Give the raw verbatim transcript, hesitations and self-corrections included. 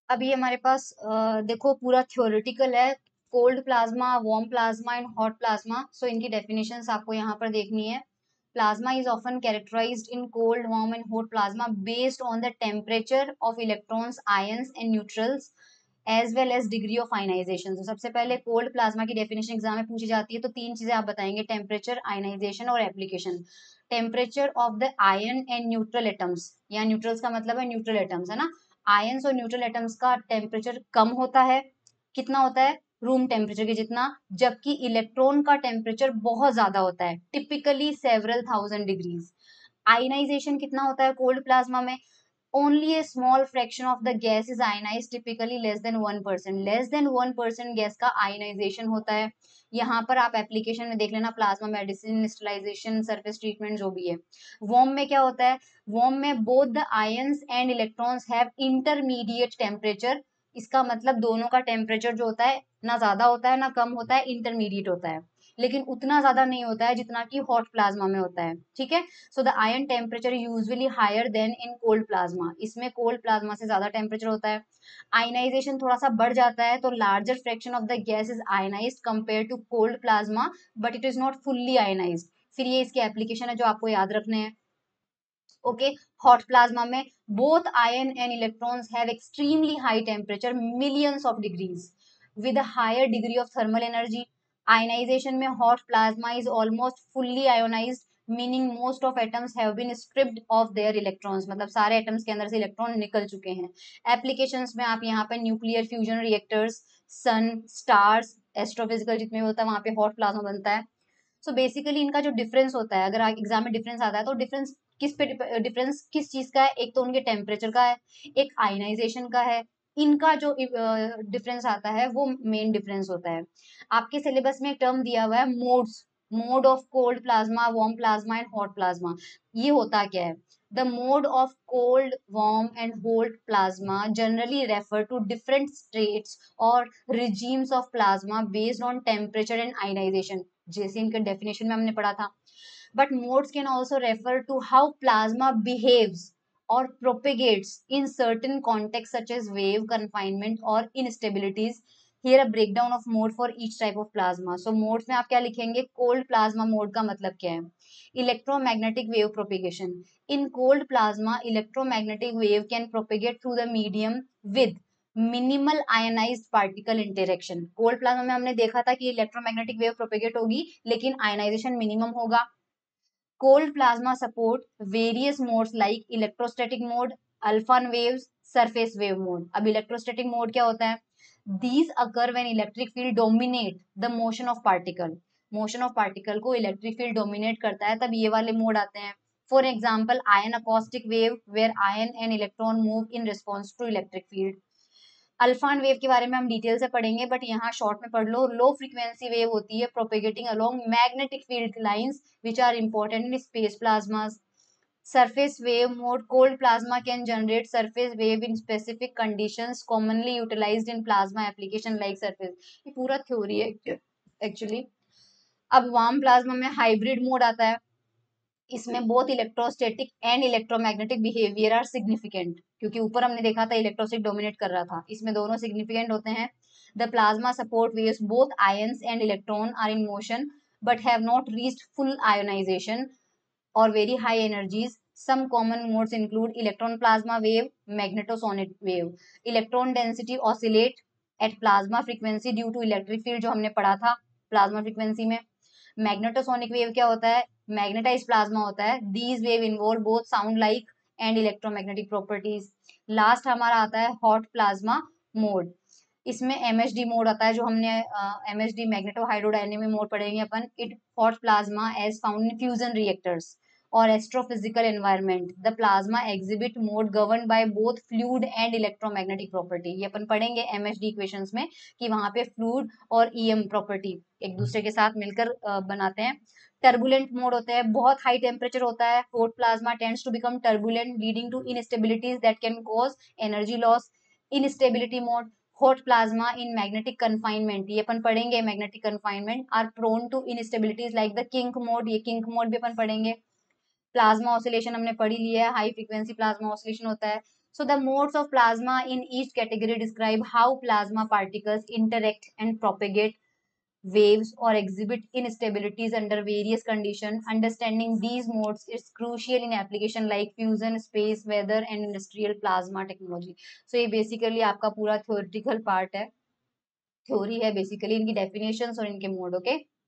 अभी हमारे पास अ, देखो पूरा थ्योरेटिकल है, cold plasma, warm plasma and hot plasma. So इनकी डेफिनेशंस आपको यहाँ पर देखनी है। Plasma is often characterised in cold, warm and hot plasma based on the temperature of electrons, ions and neutrals as well as degree of ionisation. तो सबसे पहले cold plasma की डेफिनेशन एग्जाम में पूछी जाती है, तो तीन चीजें आप बताएंगे, टेम्परेचर, आयनाइजेशन और application. Temperature of the ion and neutral atoms, या न्यूट्रल्स का मतलब है न्यूट्रल एटम्स, है ना। आयंस और न्यूट्रल एटम्स का टेम्परेचर कम होता है, कितना होता है, रूम टेम्परेचर के जितना, जबकि इलेक्ट्रॉन का टेम्परेचर बहुत ज्यादा होता है, typically several thousand degrees. Ionisation कितना होता है कोल्ड प्लाज्मा में, only a small fraction of the gas is ionized, typically less than one percent, less than one percent gas का आयनाइजेशन होता है। यहाँ पर आप एप्लीकेशन में देख लेना, plasma medicine, sterilisation, surface treatment, जो भी है। वॉर्म में क्या होता है, वॉर्म में both the ions and electrons have intermediate temperature. इसका मतलब दोनों का टेम्परेचर जो होता है ना ज्यादा होता है ना कम होता है, इंटरमीडिएट होता है, लेकिन उतना ज्यादा नहीं होता है जितना कि हॉट प्लाज्मा में होता है, ठीक है। So the ion temperature usually higher than in cold plasma, इसमें कोल्ड प्लाज्मा से ज्यादा टेम्परेचर होता है। आयनाइजेशन थोड़ा सा बढ़ जाता है, तो larger fraction of the gas is ionised compare to cold plasma, but it is not fully ionised. फिर ये इसके एप्लीकेशन है जो आपको याद रखने हैं। ओके, हॉट प्लाज्मा में both ion and electrons have extremely high temperature, millions of degrees, with a higher degree of thermal energy. Ionization में hot plasma is almost fully ionized, meaning most of atoms have been stripped of their electrons, मतलब सारे atoms के अंदर से electron निकल चुके हैं। Applications में आप यहाँ पे nuclear fusion reactors, sun, stars, astrophysical जितने भी होता है वहां पे हॉट प्लाज्मा बनता है। सो so बेसिकली इनका जो डिफरेंस होता है, अगर एग्जाम में डिफरेंस आता है तो डिफरेंस किस पे, डिफरेंस किस चीज का है, एक तो उनके टेम्परेचर का है, एक आयनाइजेशन का है। इनका जो डिफरेंस आता है वो मेन डिफरेंस होता है। आपके सिलेबस में एक टर्म दिया हुआ है modes, mode of cold plasma, warm plasma and hot plasma. ये होता क्या है, the mode of cold, warm and hot plasma generally refer to different states और regimes of plasma based on temperature and ionisation, जैसे इनके definition में हमने पढ़ा था। But modes can also refer to how plasma behaves or propagates in certain contexts such as wave confinement or instabilities. Here a breakdown of mode for each type of plasma. So modes में आप क्या लिखेंगे, cold plasma mode का मतलब क्या है, electromagnetic wave propagation. In cold plasma, electromagnetic wave can propagate through the medium with minimal ionised particle interaction. Cold plasma में हमने देखा था कि इलेक्ट्रोमैग्नेटिक वेव प्रोपेगेट होगी लेकिन आयनाइजेशन मिनिमम होगा। Cold plasma support various modes like electrostatic mode, alpha waves, surface wave mode. अब electrostatic mode क्या होता है? These occur when electric field dominate the motion of particle. Motion of particle को electric field dominate करता है, तब ये वाले mode आते हैं। For example, ion acoustic wave where ion and electron move in response to electric field. Alfven wave के बारे में हम डिटेल से पढ़ेंगे, बट यहाँ शॉर्ट में पढ़ लो। लो फ्रीक्वेंसी वेव होती है propagating along magnetic field lines which are important in space plasmas. Surface wave mode, cold plasma can generate surface wave in specific conditions commonly utilised in plasma application like surface. ये पूरा theory है actually. अब warm plasma में hybrid mode आता है, इसमें both electrostatic and electromagnetic behaviour are significant, क्योंकि ऊपर हमने देखा था इलेक्ट्रोस्टैटिक डोमिनेट कर रहा था, इसमें दोनों सिग्निफिकेंट होते हैं। The plasma support waves both ions and electron are in motion but have not reached full ionisation और very high energies. some common modes include electron plasma wave, magnetosonic wave. Electron density oscillate at plasma frequency due to electric field, जो हमने पढ़ा था plasma frequency में। मैग्नेटोसोनिक wave क्या होता है, magnetise plasma होता है। These wave involve both sound like and electromagnetic properties. Last हमारा आता है हॉट प्लाज्मा मोड, इसमें एमएचडी मोड आता है, जो हमने एमएचडी मैग्नेटो हाइड्रोडायनेमिक मोड पढ़ेंगे अपन। It hot plasma as found in fusion reactors और astrophysical environment. The plasma exhibit mode govern by both fluid and electromagnetic property. ये अपन पढ़ेंगे एमएचडी इक्वेशंस में कि वहां पे फ्लूइड और ईएम प्रॉपर्टी एक दूसरे के साथ मिलकर uh, बनाते हैं। टर्बुलेंट मोड होते हैं, बहुत हाई टेम्परेचर होता है, hot plasma tends to become turbulent leading to instabilities that can cause energy loss. Instability mode, hot plasma in magnetic confinement, ये अपन पढ़ेंगे magnetic confinement are prone to instabilities like the kink mode, ये kink mode भी अपन पढ़ेंगे। Plasma oscillation हमने पढ़ी लिया है, हाई फ्रीक्वेंसी प्लाज्मा ऑसिलेशन होता है। So the modes of plasma in each category describe how plasma particles interact and propagate waves or exhibit instabilities under various conditions. Understanding these modes is crucial in application like fusion, space, weather and industrial plasma technology. So ये basically आपका पूरा theoretical part है, theory है basically, इनकी definitions और इनके mode. Okay.